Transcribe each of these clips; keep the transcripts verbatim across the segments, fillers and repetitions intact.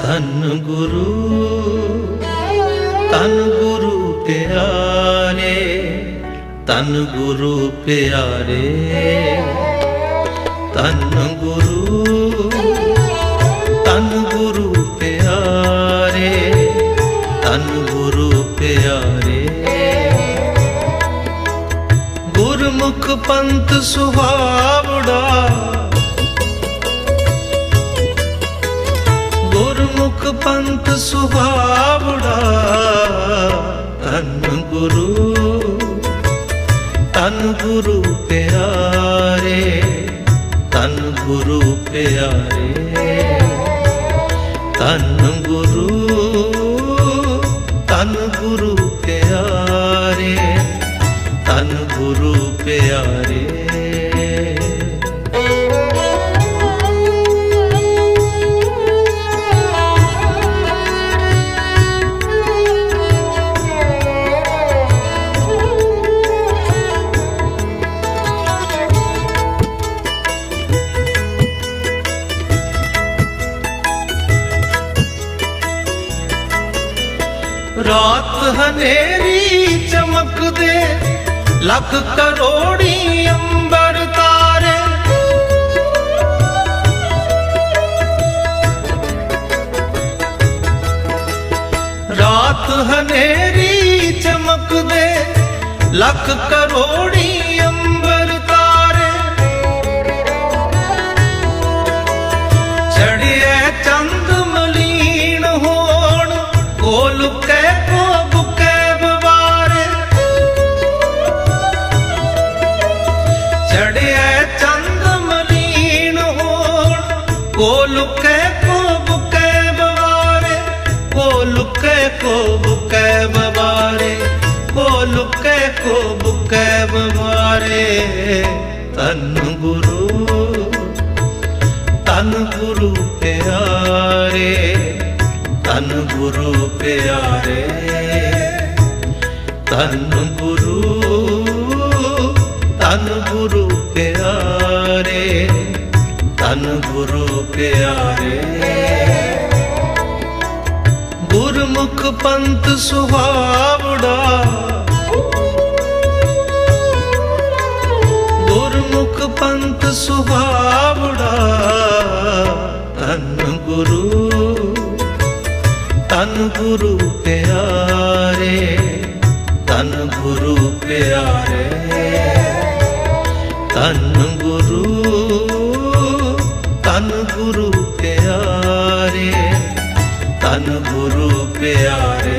धन गुरु तन गुरु प्यारे, तन गुरु प्यारे, तन गुरु तन गुरु प्यारे, तन गुरु प्यारे। गुरमुख पंथ सुहावड़ा, गुरमुख पंथ सुहावड़ा, तन गुरु तन गुरु प्यारे, तन गुरु प्यारे, तन गुरु तन गुरु प्यारे, तन गुरु प्यारे। रात हनेरी चमक दे, लख करोड़ी अंबर तारे, रात हनेरी चमक दे, लख करोड़ी अंबर तारे। चढ़िए चंद मलीन होण, गोल कै को बुकै बवारे, चढ़िए चंद मलीन होण, गोल कै को बुकै बवारे, गोल कै को बुकै बवारे, गोल कै को बुकै बवारे। तन गुरु तन गुरु प्यारे, तन गुरु प्यारे, तन गुरु तन गुरु प्यारे, तन गुरु प्यारे। गुरमुख पंथ सुहावड़ा, गुरमुख पंथ सुहावड़ा, तन गुरु तन गुरु प्यारे, तन गुरु प्यारे, तन गुरु तन गुरु प्यारे, तन गुरु प्यारे।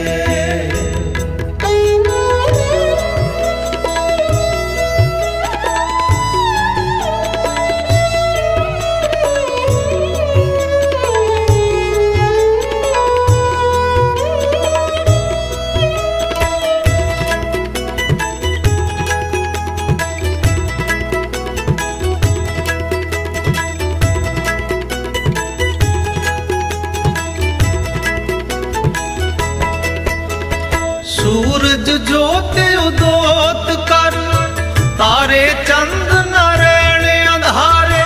सूरज ज्योति उदोत कर, तारे चंद न रहने अंधारे,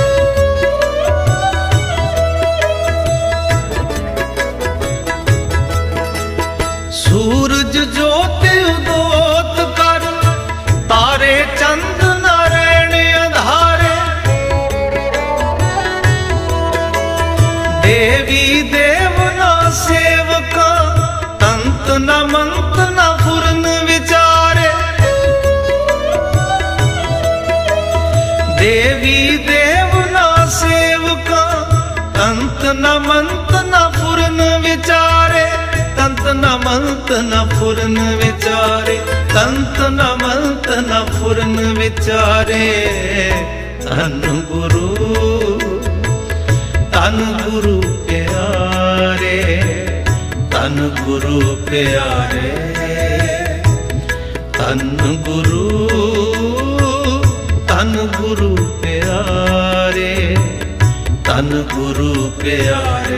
सूरज ज्योति उदोत कर, तारे चंद न रहने अंधारे। देवी देवना सेवका, तंत न मंत न फुरन विचारे, देवी देवना सेवका, तंत न मंत न फुरन विचारे, तंत न मंत न फुरन विचारे, तंत न मंत न फुरन विचारे। तन गुरु तन गुरु प्यारे, तन गुरु प्यारे, तन गुरु तन गुरु प्यारे, तन गुरु प्यारे।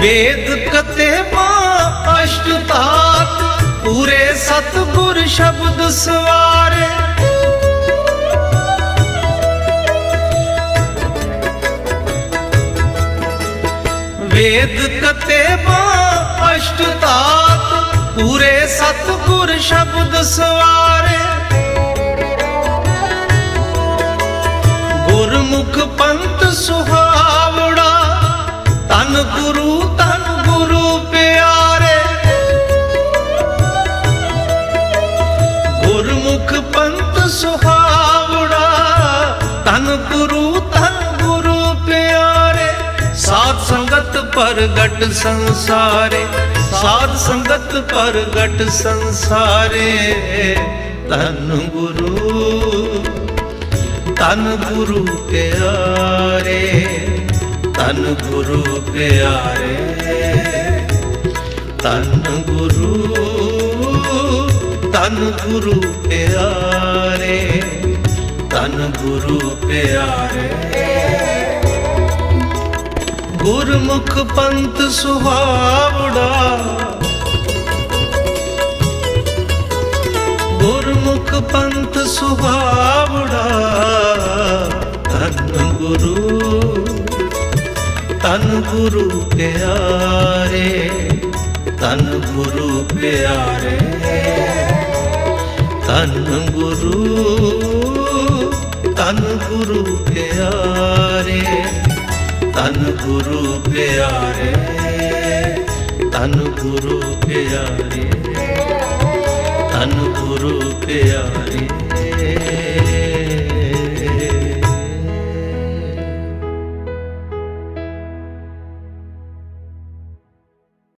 वेद कतेवा अष्टतात पूरे सतगुर शब्द सवारे। वेद कतेवा अष्टतात पूरे सतगुर शब्द सवारे। गुरमुख पंथ सुहावड़ा तन गुरु तन गुरु प्यारे। गुरमुख पंथ सुहावड़ा तन गुरु तन गुरु प्यारे। साध संगत परगट संसारे, साध संगत परगट संसारे। तन गुरु तन गुरु प्यारे, तन गुरु प्यारे। तन गुरु तन गुरु प्यारे, तन गुरु प्यारे। गुरमुख पंथ सुहावड़ा, गुरमुख पंथ सुहावड़ा। तन गुरु तन गुरु प्यारे, तन गुरु प्यारे। तन गुरु तन गुरु प्यारे, तन गुरु प्यारे। तन गुरु प्यारे, तन गुरु प्यारे।